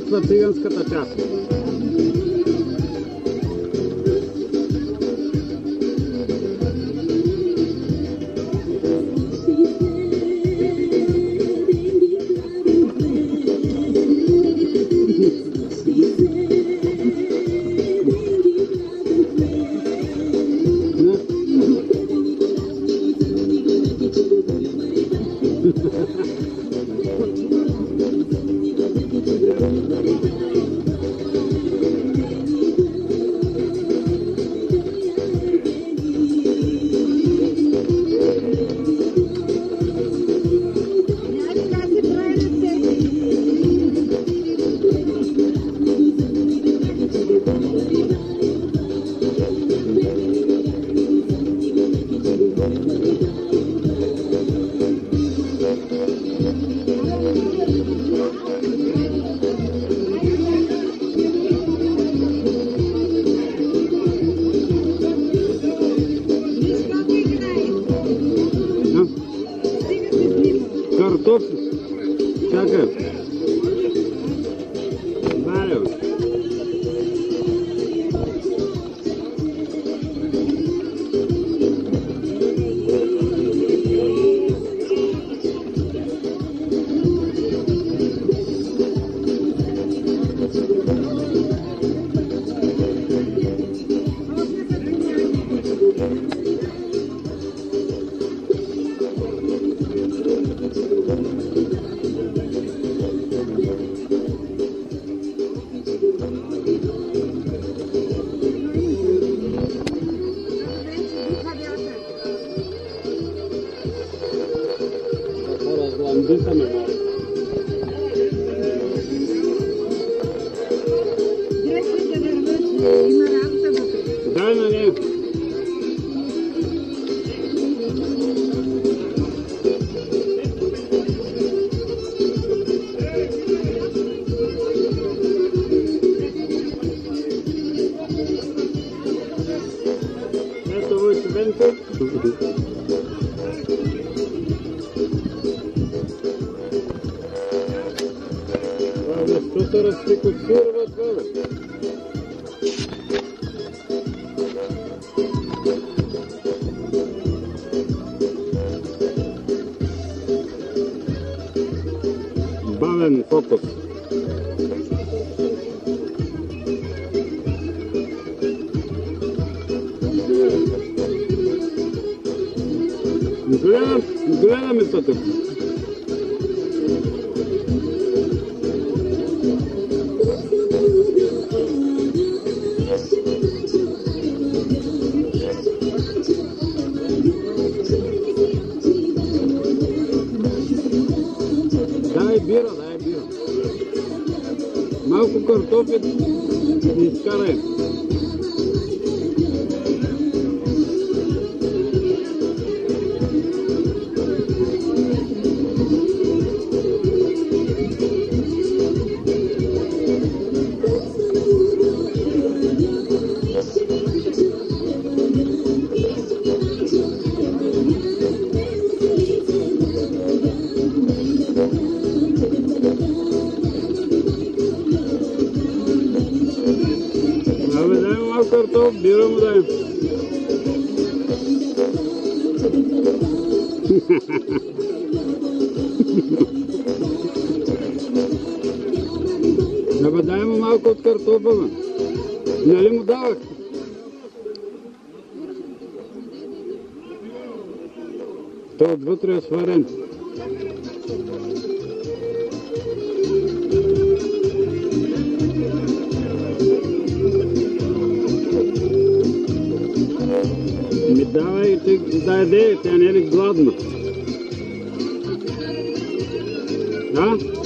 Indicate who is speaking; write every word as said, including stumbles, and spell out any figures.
Speaker 1: присъства циганската част. Картофи. Чакай. Варя. Разландисаме малко. Дай на нея. Ето voi studente. Защо се разфикусират, бе? Бавен фокус. Гледам, гледаме се тук. Дай бира, дай бира. Малко картофи изкарай. Абе, дай му малко картоф, бира му дай. Абе, дай му малко от картофа, бе. Нали му давах? Той отвътре е сварен. Ми давай ти да яде, тя не е ли гладна? А?